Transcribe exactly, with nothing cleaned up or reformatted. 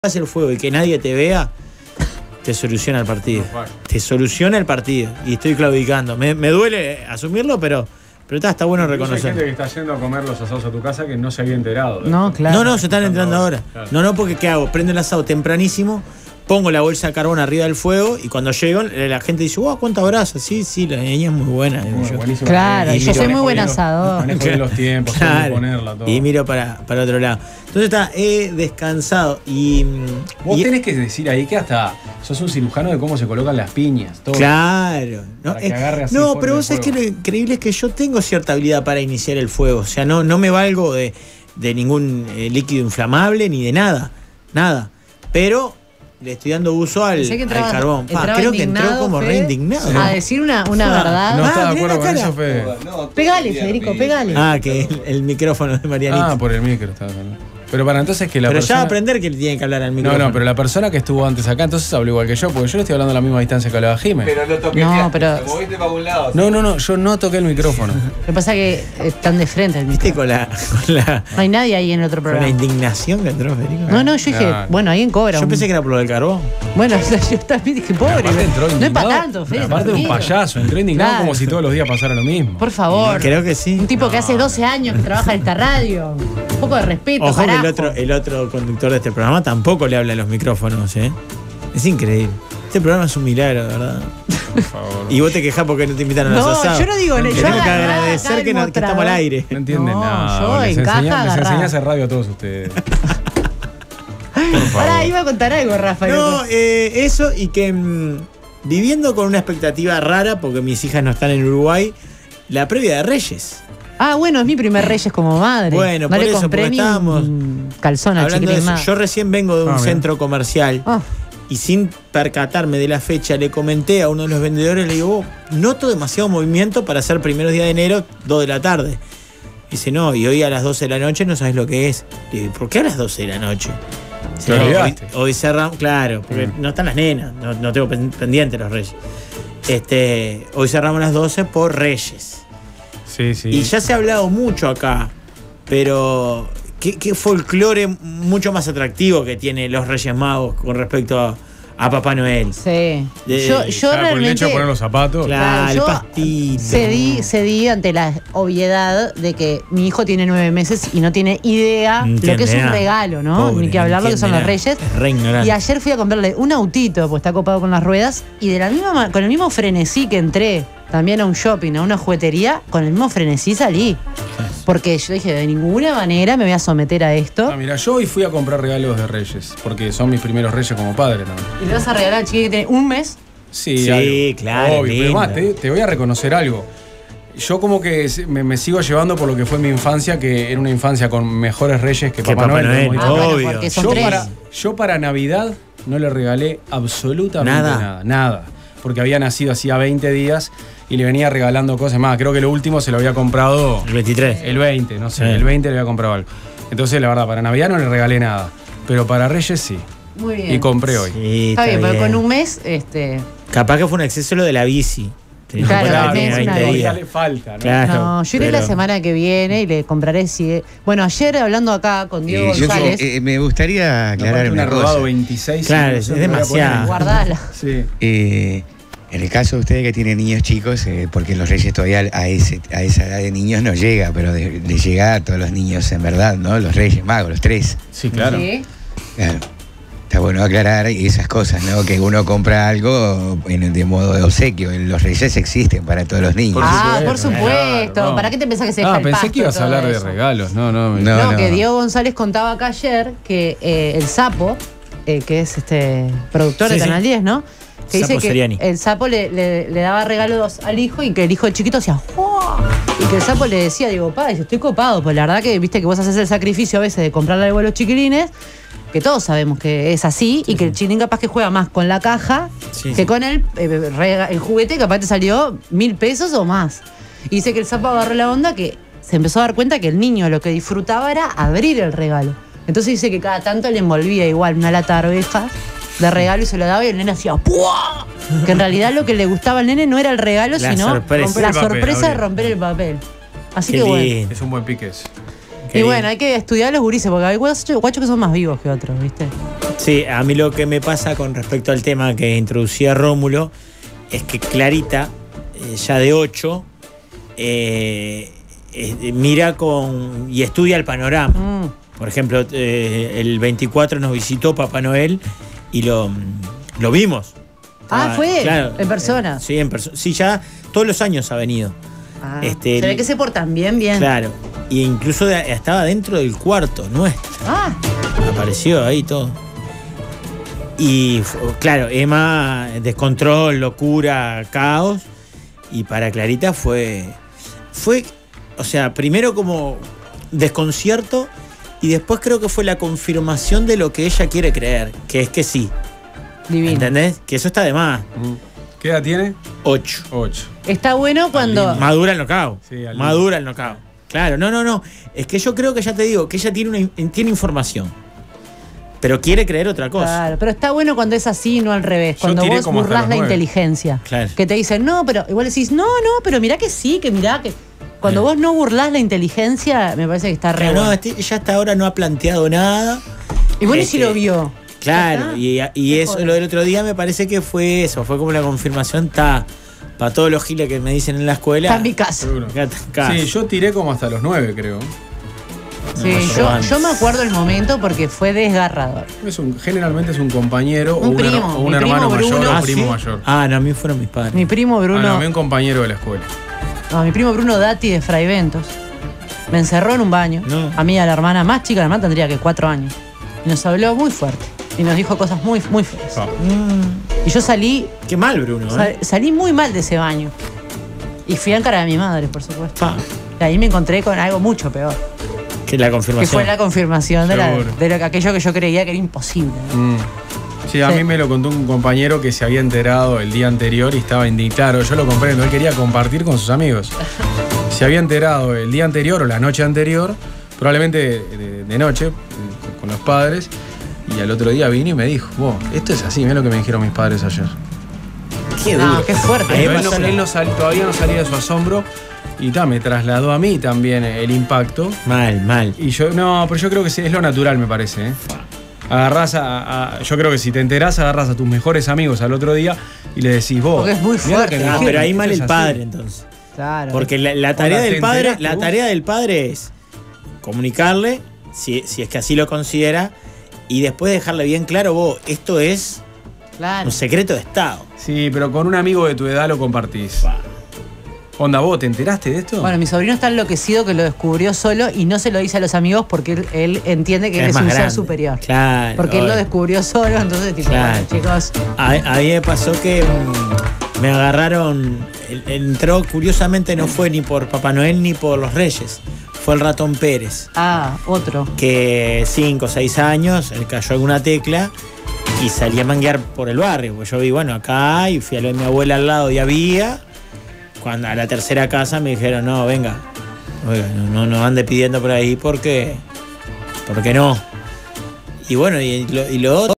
hagas el fuego y que nadie te vea, te soluciona el partido. Te soluciona el partido. Y estoy claudicando. Me, me duele asumirlo, pero, pero está, está bueno reconocerlo. Hay gente que está yendo a comer los asados a tu casa que no se había enterado. No, claro. No, no, se están entrando ahora. Claro. No, no, porque ¿qué hago? Prendo el asado tempranísimo, pongo la bolsa de carbón arriba del fuego y cuando llego la gente dice, wow, ¿cuánta brasa? Sí, sí, la niña es muy buena. Muy yo. buenísimo. Claro, Y yo soy manejo muy buen bien los- asador. Manejo bien los tiempos, Claro. cómo ponerla, todo. Y miro para, para otro lado. Entonces está, he descansado y... Vos y- tenés que decir ahí que hasta sos un cirujano de cómo se colocan las piñas. Todo. Claro. No, Para que eh, agarre así no fuerte pero el vos sabés que fuego. lo increíble es que yo tengo cierta habilidad para iniciar el fuego. O sea, no, no me valgo de, de ningún eh, líquido inflamable ni de nada. Nada. Pero le estoy dando uso al, Pensé que entraba- al carbón. Pa, entraba creo que entró indignado, como Fede, re indignado. A decir una, una Ah, verdad. No Ah, está de mirá acuerdo la con cara. eso, Fede. No, Pegale, Federico, pegale. Ah, que el, el micrófono de Marianita. Ah, por el micro está hablando. Pero para entonces que la pero persona... ya va a aprender que le tiene que hablar al No, micrófono. no, pero la persona que estuvo antes acá entonces habló igual que yo, porque yo le estoy hablando a la misma distancia que hablaba Jiménez. Pero lo toqué. No, pero- Te moviste para un lado. No, no, no, yo no toqué el micrófono. Lo que pasa es que están de frente al ¿Viste micrófono. con la, con la, No hay nadie ahí en el otro con la programa. indignación que entró Federico? No, no, yo dije, No, no. bueno, alguien cobra. Yo un- pensé que era por lo del carbón. Bueno, yo también dije, pobre. Aparte entró No es indignado. para tanto, Fede. Aparte de un tranquilo. payaso, entró indignado Claro. como si todos los días pasara lo mismo. Por favor. Creo que sí. Un tipo que hace doce años que trabaja en esta radio. Un poco de respeto, Ojo que carajo. el otro, el otro conductor de este programa tampoco le habla a los micrófonos, ¿eh? Es increíble. Este programa es un milagro, de verdad. Por favor. Y vos te quejás porque no te invitan a los No, asados. yo no digo, yo Tenemos que agarraba acá agradecer el que, no- que estamos al mostrador. aire. No entienden No, nada. yo les en caja enseñé, les agarraba. enseñé a hacer radio a todos ustedes. Pará, iba a contar algo, Rafael. No, eh, eso y que mm, viviendo con una expectativa rara, porque mis hijas no están en Uruguay, la previa de Reyes. Ah, bueno, es mi primer Reyes como madre. Bueno, no por le eso, compré porque ni estábamos un calzón al Hablando de chiquitín eso, más. yo recién vengo de un Ah, bien. centro comercial. Ah, Y sin percatarme de la fecha, le comenté a uno de los vendedores, le digo, oh, noto demasiado movimiento para ser primeros días de enero, dos de la tarde. Dice, no, y hoy a las doce de la noche no sabes lo que es. Le digo, ¿por qué a las doce de la noche? Dice, Te "No, hoy, olvidaste". hoy cerramos, claro, porque Mm. no están las nenas, no, no tengo pen- pendiente los reyes. Este, hoy cerramos a las doce por Reyes. Sí, sí. Y ya se ha hablado mucho acá, pero ¿qué, qué folclore mucho más atractivo que tiene los Reyes Magos con respecto a, a Papá Noel? sí. De- yo yo Claro, por el hecho realmente de poner los zapatos. Claro, el yo pastito. cedí, cedí ante la obviedad de que mi hijo tiene nueve meses y no tiene idea No lo que es entiende un nada. regalo, ¿no? Pobre, Ni que hablar lo que son los entiende Reyes. nada. Es re ignorante. Y ayer fui a comprarle un autito, pues está copado con las ruedas, y de la misma ma- con el mismo frenesí que entré también a un shopping, a una juguetería, con el mismo frenesí salí. Porque yo dije, de ninguna manera me voy a someter a esto. Ah, mira, yo hoy fui a comprar regalos de Reyes, porque son mis primeros Reyes como padre también. Y le vas a regalar al chiquito que tiene un mes. Sí, Sí, algo. claro, Obvio, pero lindo. más, te, te voy a reconocer algo. Yo como que me, me sigo llevando por lo que fue mi infancia, que era una infancia con mejores Reyes que, Que Papá, Papá Noel. Noel, como Ah, dijo. bueno, obvio. porque son Yo tres. para, yo para Navidad no le regalé absolutamente Nada. nada. Nada. Porque había nacido hacía veinte días y le venía regalando cosas más. Creo que lo último se lo había comprado El veintitrés. el veinte, no sé, Sí. el veinte le había comprado algo. Entonces, la verdad, para Navidad no le regalé nada. Pero para Reyes sí. Muy bien. Y compré hoy. Sí, Está bien, pero con un mes, este. Capaz que fue un exceso lo de la bici. Tenés que Claro, poner también que es tiene una veinte cosa. días. le falta, ¿no? Claro, No, yo iré pero- la semana que viene y le compraré si. Bueno, ayer hablando acá con Diego Eh, yo González. eh, me gustaría aclarar Aparte, una una rodado cosa. veintiséis. Claro, no es sé, me voy a demasiado. poner- Guardala. Sí. Eh, en el caso de ustedes que tienen niños chicos, eh, porque los Reyes todavía a, ese, a esa edad de niños no llega, pero de- le llega a todos los niños en verdad, ¿no? Los Reyes Magos, los tres. Sí, claro. Sí. Claro. Está bueno aclarar esas cosas, ¿no? Que uno compra algo en, de modo de obsequio. Los Reyes existen para todos los niños. Por Ah, supuesto, por supuesto. claro, no. ¿Para qué te pensás que se deja Ah, el pensé pasto que ibas y a todo hablar de eso? regalos. No, no. me- No. No, que Diego González contaba acá ayer que eh, el Sapo, eh, que es este productor Sí, de sí. Canal diez, ¿no? Que Sapo dice que Seriani. el Sapo le, le- le daba regalos al hijo y que el hijo de chiquito hacía ¡oh! Y que el Sapo le decía, digo, pa, yo estoy copado, pues la verdad que viste que vos haces el sacrificio a veces de comprarle algo a los chiquilines, que todos sabemos que es así, y que el chiquilín capaz que juega más con la caja Sí, que sí. con el, eh, rega- el juguete, capaz te salió mil pesos o más. Y dice que el Sapo agarró la onda que se empezó a dar cuenta que el niño lo que disfrutaba era abrir el regalo. Entonces dice que cada tanto le envolvía igual una lata de arvejas de regalo y se lo daba y el nene hacía ¡pua! Que en realidad lo que le gustaba al nene no era el regalo, La sino sorpresa. romper- la Romper el papel, sorpresa de abrir. romper el papel. Así Qué que bueno. lindo. Es un buen pique ese. Y bueno, hay que estudiar a los gurises, porque hay guachos, guachos que son más vivos que otros, ¿viste? Sí, a mí lo que me pasa con respecto al tema que introducía Rómulo es que Clarita, eh, ya de ocho, eh, eh, mira con y estudia el panorama. Mm. Por ejemplo, eh, el veinticuatro nos visitó Papá Noel y lo, lo vimos. Ah, Estaba- ¿fue? claro, ¿En persona? eh, sí, en persona. Sí, ya todos los años ha venido. Ah, Este, se ve que se portan bien, bien. Claro. Y incluso de- estaba dentro del cuarto nuestro. Ah, Apareció ahí todo. Y fu- claro, Emma, descontrol, locura, caos. Y para Clarita fue. Fue, o sea, primero como desconcierto. Y después creo que fue la confirmación de lo que ella quiere creer, que es que sí. divino. ¿Entendés? Que eso está de más. Mm. ¿Qué edad tiene? Ocho. Ocho. Está bueno cuando... Madura el knockout. Sí, al Madura el knockout. Claro, no, no, no. Es que yo creo que ya te digo, que ella tiene, una, in- tiene información. Pero quiere creer otra cosa. Claro, pero está bueno cuando es así, no al revés. Yo Cuando tiré vos como hasta burlás los la nueve. inteligencia. Claro. Que te dicen, no, pero igual decís, no, no, pero mirá que sí, que mirá que. Cuando Eh. vos no burlás la inteligencia, me parece que está re Claro, no, bueno. este- ella hasta ahora no ha planteado nada. Y bueno, y Este, si lo vio. Claro, Ya está. y, y Qué eso, joder. lo del otro día me parece que fue eso, fue como la confirmación, está, para todos los giles que me dicen en la escuela. Está en mi casa. Seguro. acá está en casa. Sí, yo tiré como hasta los nueve, creo. Sí, No, yo, antes. yo me acuerdo el momento porque fue desgarrador. Es un, generalmente es un compañero Un o, un her- primo, o un mi primo hermano mayor Bruno. o ¿Ah, un primo sí? mayor. Ah, no, a mí fueron mis padres. Mi primo Ah, Bruno. no, a mí un compañero de la escuela. No, mi primo Bruno Dati de Fray Ventos me encerró en un baño. No. A mí y a la hermana más chica, la hermana tendría que cuatro años. Y nos habló muy fuerte. Y nos dijo cosas muy, muy feas. Ah. Mm, Y yo salí, qué mal, Bruno. sal- ¿eh? salí muy mal de ese baño. Y fui a encarar a mi madre, por supuesto. Pa, Y ahí me encontré con algo mucho peor. que la Que confirmación. fue la confirmación de, la- Seguro. de lo que aquello que yo creía que era imposible. Mm. Sí, a Sí. mí me lo contó un compañero que se había enterado el día anterior y estaba indignado. Yo lo comprendo, él quería compartir con sus amigos. Se había enterado el día anterior o la noche anterior, probablemente de, de- de noche, eh, con los padres, y al otro día vino y me dijo, vos, esto es así, mirá lo que me dijeron mis padres ayer. Qué No, duro. qué fuerte. Ahí Pero él, no, pasó la- él no sal- todavía no salía de su asombro y ta, me trasladó a mí también el impacto. Mal, mal. Y yo, no, pero yo creo que sí, es lo natural, me parece. ¿eh? Agarrás a, a- Yo creo que si te enterás, agarrás a tus mejores amigos al otro día y le decís vos. Porque es muy mirá lo fuerte. que me Ah, dijeron, pero ahí esto mal es el así". padre, entonces. Claro. Porque la, la tarea Ahora, ¿te del padre, enteraste la vos? tarea del padre es comunicarle, si, si es que así lo considera, y después dejarle bien claro, vos, esto es Claro. un secreto de Estado. Sí, pero con un amigo de tu edad lo compartís. Onda, vos, ¿te enteraste de esto? Bueno, mi sobrino está enloquecido que lo descubrió solo y no se lo dice a los amigos porque él, él entiende que él es más un ser grande. superior. Claro. Porque él lo obvio. descubrió solo, entonces, tipo, Claro. bueno, chicos. A, a mí me pasó que mm, me agarraron, el- entró, curiosamente no fue ni por Papá Noel ni por los Reyes, fue el ratón Pérez, Ah, otro. que cinco o seis años, él cayó alguna tecla y salí a manguear por el barrio, pues yo vi, bueno, acá, y fui a lo de mi abuela al lado y había, cuando a la tercera casa me dijeron, no, venga, oiga, no, no, no ande pidiendo por ahí porque, porque no. Y bueno, y lo, y lo otro...